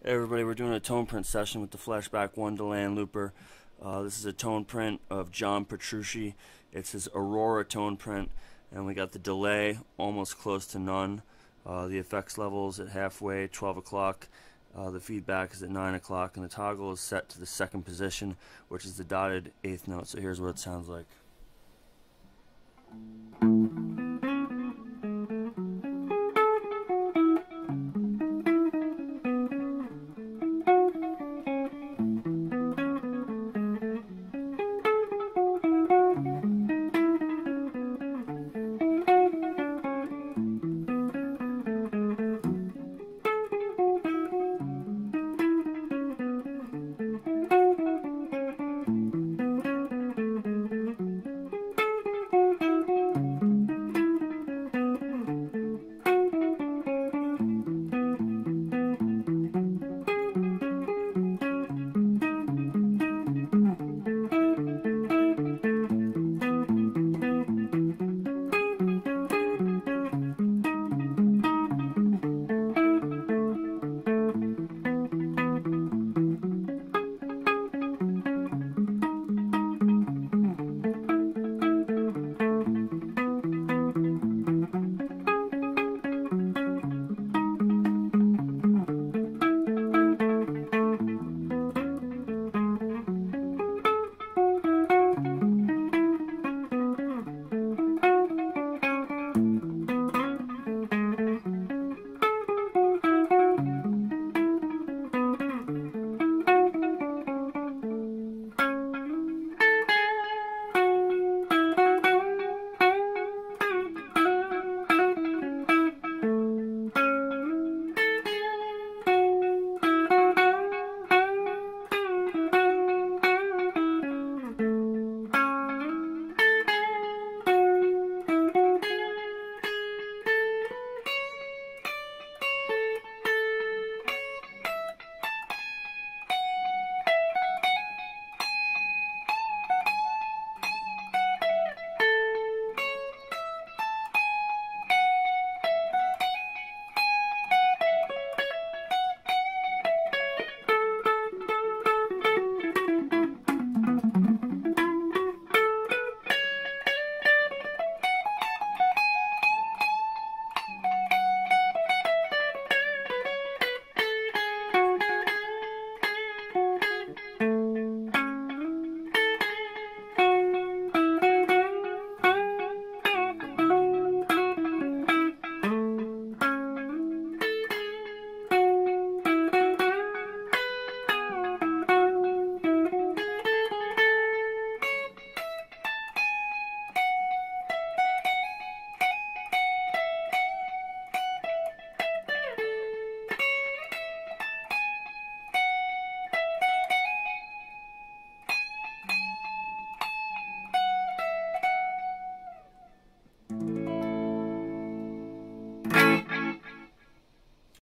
Hey everybody, we're doing a tone print session with the Flashback V.1 delay and looper. This is a tone print of John Petrucci. It's his Aurora tone print, and we got the delay almost close to none. The effects levels at halfway, 12 o'clock. The feedback is at 9 o'clock, and the toggle is set to the second position, which is the dotted eighth note. So here's what it sounds like.